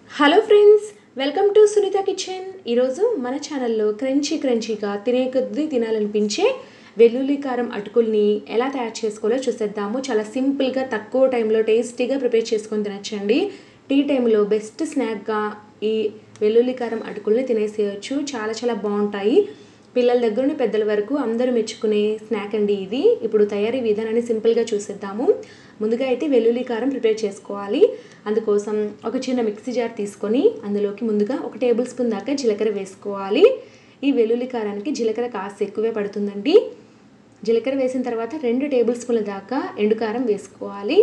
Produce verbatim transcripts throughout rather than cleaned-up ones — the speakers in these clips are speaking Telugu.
Hello friends, welcome to Sunitha kitchen. ఈరోజు మన ఛానల్లో క్రంచీ క్రంచీగా తినే కొద్దీ తినాలనిపించే వెల్లుల్లి కారం అటుకుల్ని ఎలా తయారు చేసుకోవాలో చూసేద్దాము. చాలా సింపుల్గా తక్కువ టైంలో టేస్టీగా ప్రిపేర్ చేసుకొని తినచ్చండి. టీ టైంలో బెస్ట్ స్నాక్గా ఈ వెల్లుల్లి కారం అటుకుల్ని తినేసేయచ్చు. చాలా చాలా బాగుంటాయి. పిల్లల దగ్గర నుండి పెద్దల వరకు అందరూ మెచ్చుకునే స్నాక్ అండి ఇది. ఇప్పుడు తయారీ విధానాన్ని సింపుల్గా చూసేద్దాము. ముందుగా అయితే వెల్లుల్లి కారం ప్రిపేర్ చేసుకోవాలి. అందుకోసం ఒక చిన్న మిక్సీ జార్ తీసుకొని అందులోకి ముందుగా ఒక టేబుల్ స్పూన్ దాకా జీలకర్ర వేసుకోవాలి. ఈ వెల్లుల్లి కారానికి జీలకర్ర కాస్త ఎక్కువే పడుతుందండి. జీలకర్ర వేసిన తర్వాత రెండు టేబుల్ స్పూన్ల దాకా ఎండుకారం వేసుకోవాలి.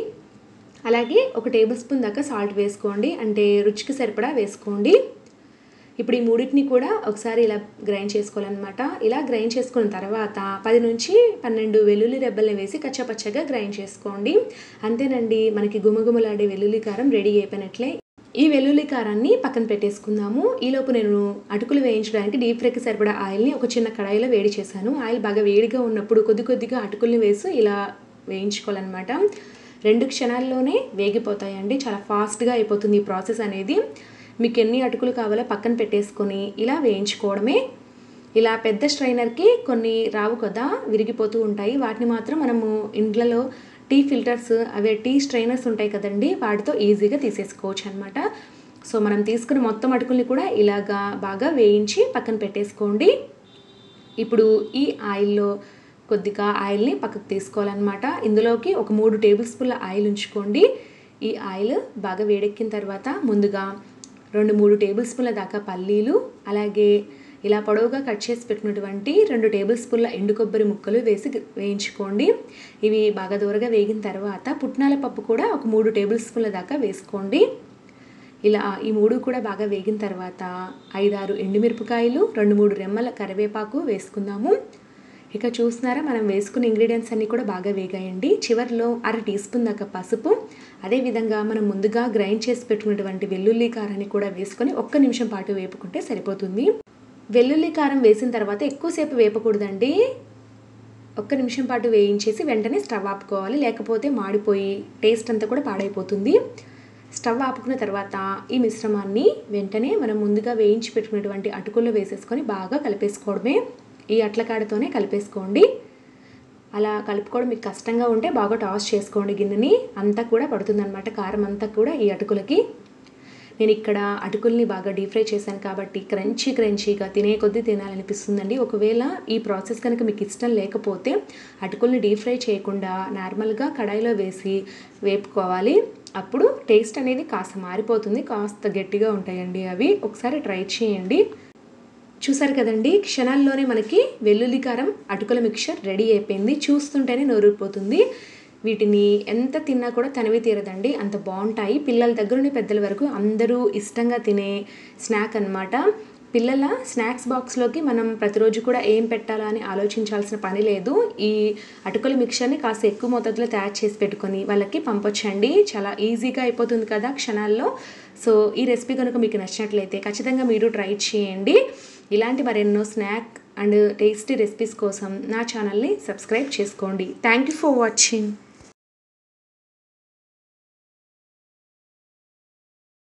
అలాగే ఒక టేబుల్ స్పూన్ దాకా సాల్ట్ వేసుకోండి, అంటే రుచికి సరిపడా వేసుకోండి. ఇప్పుడు ఈ మూడింటిని కూడా ఒకసారి ఇలా గ్రైండ్ చేసుకోవాలన్నమాట. ఇలా గ్రైండ్ చేసుకున్న తర్వాత పది నుంచి పన్నెండు వెల్లుల్లి రెబ్బల్ని వేసి కచ్చపచ్చగా గ్రైండ్ చేసుకోండి. అంతేనండి, మనకి గుమగుమలాడే వెల్లుల్లి కారం రెడీ అయిపోయినట్లే. ఈ వెల్లుల్లి కారాన్ని పక్కన పెట్టేసుకుందాము. ఈలోపు నేను అటుకులు వేయించడానికి డీప్ ఫ్రైకి సరిపడా ఆయిల్ని ఒక చిన్న కడాయిలో వేడి చేశాను. ఆయిల్ బాగా వేడిగా ఉన్నప్పుడు కొద్ది కొద్దిగా అటుకుల్ని వేసి ఇలా వేయించుకోవాలన్నమాట. రెండు క్షణాల్లోనే వేగిపోతాయండి. చాలా ఫాస్ట్గా అయిపోతుంది ఈ ప్రాసెస్ అనేది. మీకు ఎన్ని అటుకులు కావాలో పక్కన పెట్టేసుకొని ఇలా వేయించుకోవడమే. ఇలా పెద్ద స్ట్రైనర్కి కొన్ని రావు కదా, విరిగిపోతూ ఉంటాయి. వాటిని మాత్రం మనము ఇండ్లలో టీ ఫిల్టర్స్, అవే టీ స్ట్రైనర్స్ ఉంటాయి కదండి, వాటితో ఈజీగా తీసేసుకోవచ్చు అనమాట. సో మనం తీసుకున్న మొత్తం అటుకుల్ని కూడా ఇలాగా బాగా వేయించి పక్కన పెట్టేసుకోండి. ఇప్పుడు ఈ ఆయిల్లో కొద్దిగా ఆయిల్ని పక్కకు తీసుకోవాలన్నమాట. ఇందులోకి ఒక మూడు టేబుల్ స్పూన్ల ఆయిల్ ఉంచుకోండి. ఈ ఆయిల్ బాగా వేడెక్కిన తర్వాత ముందుగా రెండు మూడు టేబుల్ స్పూన్ల దాకా పల్లీలు, అలాగే ఇలా పొడవుగా కట్ చేసి పెట్టినటువంటి రెండు టేబుల్ స్పూన్ల ఎండు కొబ్బరి ముక్కలు వేసి వేయించుకోండి. ఇవి బాగా దూరగా వేగిన తర్వాత పుట్నాల పప్పు కూడా ఒక మూడు టేబుల్ స్పూన్ల దాకా వేసుకోండి. ఇలా ఈ మూడు కూడా బాగా వేగిన తర్వాత ఐదారు ఎండుమిరపకాయలు, రెండు మూడు రెమ్మల కరివేపాకు వేసుకుందాము. ఇక చూస్తున్నారా, మనం వేసుకున్న ఇంగ్రీడియంట్స్ అన్నీ కూడా బాగా వేగాయండి. చివరిలో అర టీ స్పూన్ దాకా పసుపు, అదేవిధంగా మనం ముందుగా గ్రైండ్ చేసి పెట్టుకున్నటువంటి వెల్లుల్లి కారాన్ని కూడా వేసుకొని ఒక్క నిమిషం పాటు వేపుకుంటే సరిపోతుంది. వెల్లుల్లి కారం వేసిన తర్వాత ఎక్కువసేపు వేపకూడదండి. ఒక్క నిమిషం పాటు వేయించేసి వెంటనే స్టవ్ ఆపుకోవాలి, లేకపోతే మాడిపోయి టేస్ట్ అంతా కూడా పాడైపోతుంది. స్టవ్ ఆపుకున్న తర్వాత ఈ మిశ్రమాన్ని వెంటనే మనం ముందుగా వేయించి పెట్టుకున్నటువంటి అటుకుల్లో వేసేసుకొని బాగా కలిపేసుకోవడమే. ఈ అట్లకాడతోనే కలిపేసుకోండి. అలా కలుపుకోవడం మీకు కష్టంగా ఉంటే బాగా టాస్ చేసుకోండి గిన్నెని. అంతా కూడా పడుతుందన్నమాట కారం అంతా కూడా ఈ అటుకులకి. నేను ఇక్కడ అటుకుల్ని బాగా డీప్ ఫ్రై చేశాను కాబట్టి క్రంచీ క్రంచీగా తినే కొద్దీ తినాలనిపిస్తుందండి. ఒకవేళ ఈ ప్రాసెస్ కనుక మీకు ఇష్టం లేకపోతే అటుకుల్ని డీప్ ఫ్రై చేయకుండా నార్మల్గా కడాయిలో వేసి వేపుకోవాలి. అప్పుడు టేస్ట్ అనేది కాస్త మారిపోతుంది, కాస్త గట్టిగా ఉంటాయండి అవి. ఒకసారి ట్రై చేయండి. చూసారు కదండి, క్షణాల్లోనే మనకి వెల్లుల్లి కారం అటుకుల మిక్చర్ రెడీ అయిపోయింది. చూస్తుంటేనే నోరూరిపోతుంది. వీటిని ఎంత తిన్నా కూడా తనివి తీరదండి, అంత బాగుంటాయి. పిల్లల దగ్గర నుండి పెద్దల వరకు అందరూ ఇష్టంగా తినే స్నాక్ అన్నమాట. పిల్లల స్నాక్స్ బాక్స్లోకి మనం ప్రతిరోజు కూడా ఏం పెట్టాలా అని ఆలోచించాల్సిన పని లేదు. ఈ అటుకుల మిక్చర్ని కాస్త ఎక్కువ మోతాదులో తయారు చేసి పెట్టుకొని వాళ్ళకి పంపొచ్చండి. చాలా ఈజీగా అయిపోతుంది కదా క్షణాల్లో. సో ఈ రెసిపీ కనుక మీకు నచ్చినట్లయితే ఖచ్చితంగా మీరు ట్రై చేయండి. ఇలాంటి మరెన్నో స్నాక్ అండ్ టేస్టీ రెసిపీస్ కోసం నా ఛానల్ని సబ్స్క్రైబ్ చేసుకోండి. Thank you for watching.